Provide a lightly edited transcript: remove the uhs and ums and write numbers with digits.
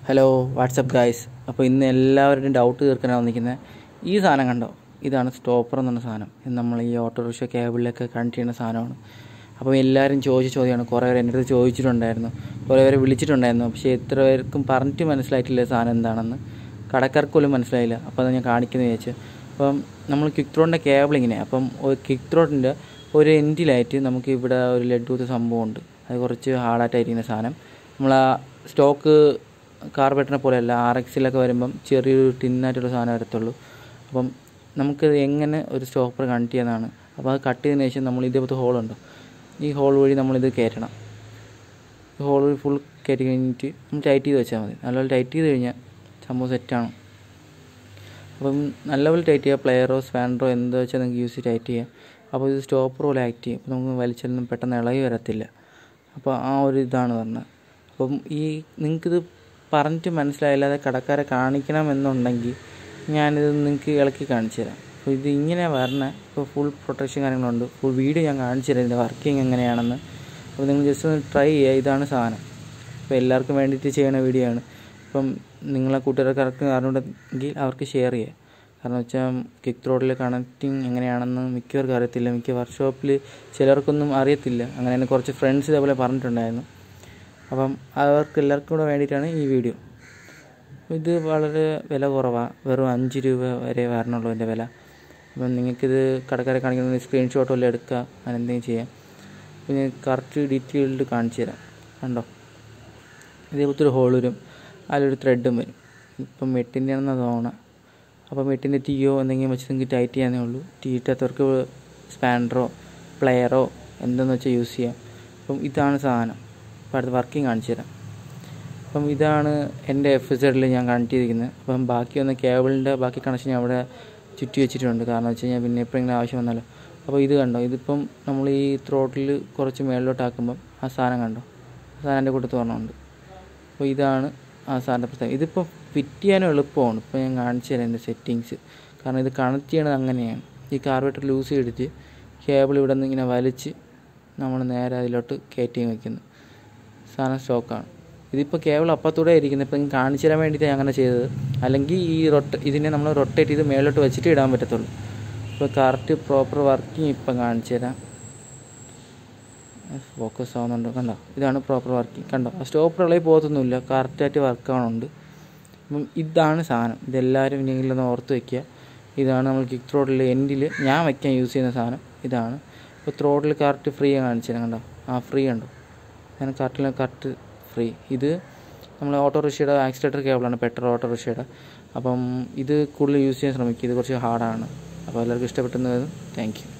Hello WhatsApp guys. അപ്പോൾ ഇന്ന് എല്ലാവരുടെയും ഡൗട്ട് തീർക്കാനാണ് വന്നിരിക്കുന്നത്. ഈ സാധനം കണ്ടോ, ഇതാണ് സ്റ്റോപ്പർ എന്ന് പറഞ്ഞ സാധനം. ഇത് നമ്മൾ ഈ ഓട്ടോറിക്ഷ കേബിളിലൊക്കെ കണക്ട് ചെയ്യുന്ന സാധനമാണ്. അപ്പോൾ എല്ലാവരും ചോദിച്ച ചോദ്യമാണ്. കുറേ പേർ എൻ്റെ അടുത്ത് ചോദിച്ചിട്ടുണ്ടായിരുന്നു, കുറേ പേര് വിളിച്ചിട്ടുണ്ടായിരുന്നു. പക്ഷേ എത്ര പേർക്കും പറഞ്ഞിട്ട് മനസ്സിലായിട്ടില്ല സാധനം എന്താണെന്ന്. കടക്കാർക്ക് പോലും മനസ്സിലായില്ല. അപ്പോൾ അത് ഞാൻ കാണിക്കുന്നത് വിചാരിച്ചു. അപ്പം നമ്മൾ ക്വിക്ക് ത്രോഡിൻ്റെ കേബിൾ ഇങ്ങനെ, അപ്പം ക്വിക്ക് ത്രോഡിൻ്റെ ഒരു എൻഡിലായിട്ട് നമുക്ക് ഇവിടെ ഒരു ലെഡ് ടൂത്ത് സംഭവമുണ്ട്. അത് കുറച്ച് ഹാർഡായിട്ടായിരിക്കുന്ന സാധനം. നമ്മൾ ആ സ്റ്റോക്ക് കാർബേറ്ററിനെ പോലെയല്ല, RX-ലൊക്കെ വരുമ്പം ചെറിയൊരു ടിന്നായിട്ടുള്ള സാധനം വരത്തുള്ളൂ. അപ്പം നമുക്കത് എങ്ങനെ ഒരു സ്റ്റോപ്പർ കണക്ട് ചെയ്യുന്നതാണ്. അപ്പോൾ അത് കട്ട് ചെയ്തതിന് ശേഷം നമ്മൾ ഇതേപോലത്തെ ഹോളുണ്ടോ, ഈ ഹോൾ വഴി നമ്മളിത് കയറ്റണം. ഈ ഹോൾ വഴി ഫുൾ കയറ്റി കഴിഞ്ഞിട്ട് നമ്മൾ ടൈറ്റ് ചെയ്ത് വെച്ചാൽ മതി. നല്ലപോലെ ടൈറ്റ് ചെയ്ത് കഴിഞ്ഞാൽ സംഭവം സെറ്റാണ്. അപ്പം നല്ലപോലെ ടൈറ്റ് ചെയ്യുക. പ്ലെയറോ സ്പാനറോ എന്താ വെച്ചാൽ നിങ്ങൾക്ക് യൂസ് ചെയ്ത് ടൈറ്റ് ചെയ്യാം. അപ്പോൾ ഇത് സ്റ്റോപ്പർ പോലെ ആക്ട് ചെയ്യും. അപ്പോൾ നമുക്ക് വലിച്ചാലൊന്നും പെട്ടെന്ന് ഇളകി വരത്തില്ല. അപ്പോൾ ആ ഒരു ഇതാണ് പറഞ്ഞത്. അപ്പം ഈ നിങ്ങൾക്കിത് പറഞ്ഞിട്ട് മനസ്സിലായില്ലാതെ കടക്കാരെ കാണിക്കണമെന്നുണ്ടെങ്കിൽ ഞാനിത് നിങ്ങൾക്ക് ഇളക്കി കാണിച്ചു തരാം. അപ്പോൾ ഇത് ഇങ്ങനെ വരണേ. ഇപ്പോൾ ഫുൾ പ്രൊട്ടക്ഷൻ കാര്യങ്ങളുണ്ട്. ഫുൾ വീഡിയോ ഞാൻ കാണിച്ചു തരാം ഇതിൻ്റെ വർക്കിംഗ് എങ്ങനെയാണെന്ന്. അപ്പോൾ നിങ്ങൾ ജസ്റ്റ് ഒന്ന് ട്രൈ ചെയ്യുക. ഇതാണ് സാധനം. അപ്പോൾ എല്ലാവർക്കും വേണ്ടിയിട്ട് ചെയ്യുന്ന വീഡിയോ ആണ്. ഇപ്പം നിങ്ങളെ കൂട്ടുകാർക്ക് അറിഞ്ഞുണ്ടെങ്കിൽ അവർക്ക് ഷെയർ ചെയ്യുക. കാരണം വെച്ചാൽ ക്വിക്ക് ത്രോഡിൽ കണക്റ്റിംഗ് എങ്ങനെയാണെന്ന് മിക്കവർക്കും അറിയത്തില്ല. മിക്ക വർക്ക്ഷോപ്പിൽ ചിലർക്കൊന്നും അറിയത്തില്ല. അങ്ങനെ തന്നെ കുറച്ച് ഫ്രണ്ട്സ് ഇതേപോലെ പറഞ്ഞിട്ടുണ്ടായിരുന്നു. അപ്പം അവർക്ക് എല്ലാവർക്കും കൂടെ വേണ്ടിയിട്ടാണ് ഈ വീഡിയോ. ഇത് വളരെ വില കുറവാണ്. വെറും 5 രൂപ വരെ വരണുള്ളൂ എൻ്റെ വില. അപ്പം നിങ്ങൾക്കിത് കടക്കാരെ കാണിക്കുന്ന സ്ക്രീൻഷോട്ട് വല്ലതും എടുക്കുക, അങ്ങനെ എന്തെങ്കിലും ചെയ്യാം. പിന്നെ കറക്റ്റ് ഡീറ്റെയിൽഡ് കാണിച്ചു തരാം. കണ്ടോ, ഇതേപോലത്തെ ഒരു ഹോൾ വരും, അതിലൊരു ത്രെഡും വരും. ഇപ്പം മെട്ടിൻ്റെ ആണെന്ന് തോന്നണം. അപ്പം മെട്ടിൻ്റെ ടീയോ എന്തെങ്കിലും വെച്ച് നിങ്ങൾക്ക് ടൈറ്റ് ചെയ്യാനേ ഉള്ളൂ. ടീ ഇട്ടാത്തവർക്ക് സ്പാനറോ പ്ലെയറോ എന്തെന്ന് വെച്ചാൽ യൂസ് ചെയ്യാം. അപ്പം ഇതാണ് സാധനം. അപ്പോൾ അടുത്ത് വർക്കിംഗ് കാണിച്ചു തരാം. അപ്പം ഇതാണ് എൻ്റെ FZ ഞാൻ കണക്ട് ചെയ്തിരിക്കുന്നത്. അപ്പം ബാക്കി വന്ന കേബിളിൻ്റെ ബാക്കി കണക്ഷൻ ഞാൻ അവിടെ ചുറ്റി വെച്ചിട്ടുണ്ട്. കാരണം വെച്ച് കഴിഞ്ഞാൽ പിന്നെ എപ്പോഴെങ്കിലും ആവശ്യം വന്നാലോ. അപ്പോൾ ഇത് കണ്ടോ, ഇതിപ്പം നമ്മൾ ഈ ത്രോട്ടിൽ കുറച്ച് മേളിലോട്ടാക്കുമ്പം ആ സാധനം കണ്ടോ, ആ സാധനം എൻ്റെ കൂട്ടത്ത് പറഞ്ഞുണ്ട്. അപ്പോൾ ഇതാണ് ആ സാധനത്തെ പ്രത്യേകം. ഇതിപ്പോൾ ഫിറ്റ് ചെയ്യാനും എളുപ്പമാണ്. ഇപ്പോൾ ഞാൻ കാണിച്ചു തരാം എൻ്റെ സെറ്റിങ്സ്. കാരണം ഇത് കണക്ട് ചെയ്യണത് അങ്ങനെയാണ്. ഈ കാർബേറ്റർ ലൂസ് ചെയ്തിട്ട് കേബിൾ ഇവിടെ നിന്ന് ഇങ്ങനെ വലിച്ച് നമ്മൾ നേരെ അതിലോട്ട് കയറ്റി വയ്ക്കുന്നു. സാധനം സ്റ്റോക്കാണ്. ഇതിപ്പോൾ കേബിൾ അപ്പത്തൂടെ ഇരിക്കുന്നത്. ഇപ്പം കാണിച്ചു തരാൻ വേണ്ടിയിട്ടാണ് അങ്ങനെ ചെയ്തത്. അല്ലെങ്കിൽ ഈ ഇതിനെ നമ്മൾ റൊട്ടേറ്റ് ചെയ്ത് മേലോട്ട് വെച്ചിട്ട് ഇടാൻ പറ്റത്തുള്ളൂ. ഇപ്പോൾ കറക്റ്റ് പ്രോപ്പർ വർക്കിംഗ് ഇപ്പം കാണിച്ചു തരാം. ഫോക്കസ് ആവുന്നുണ്ട്. കണ്ടോ, ഇതാണ് പ്രോപ്പർ വർക്കിംഗ്. കണ്ടോ, ആ സ്റ്റോപ്പർ ഇളകി പോകത്തൊന്നുമില്ല. കറക്റ്റായിട്ട് വർക്ക് ആവുന്നുണ്ട്. അപ്പം ഇതാണ് സാധനം. ഇതെല്ലാവരും ഇനിയെങ്കിലും ഓർത്ത് വയ്ക്കുക. ഇതാണ് നമ്മൾ ക്വിക്ക് ത്രോഡിൽ എൻഡിൽ ഞാൻ വയ്ക്കാൻ യൂസ് ചെയ്യുന്ന സാധനം. ഇതാണ്. ഇപ്പോൾ ത്രോഡിൽ കറക്റ്റ് ഫ്രീ കാണിച്ചു തരാം. കണ്ടോ, ആ ഫ്രീ കണ്ടോ, ഞാൻ കറക്റ്റ് ഫ്രീ. ഇത് നമ്മൾ ഓട്ടോറിക്ഷയുടെ ആക്സിലേറ്റർ കേബിളാണ്, പെട്രോൾ ഓട്ടോറിക്ഷയുടെ. അപ്പം ഇത് കൂടുതൽ യൂസ് ചെയ്യാൻ ശ്രമിക്കുക. ഇത് കുറച്ച് ഹാർഡാണ്. അപ്പോൾ എല്ലാവർക്കും ഇഷ്ടപ്പെട്ടെന്ന് വരും. Thank U.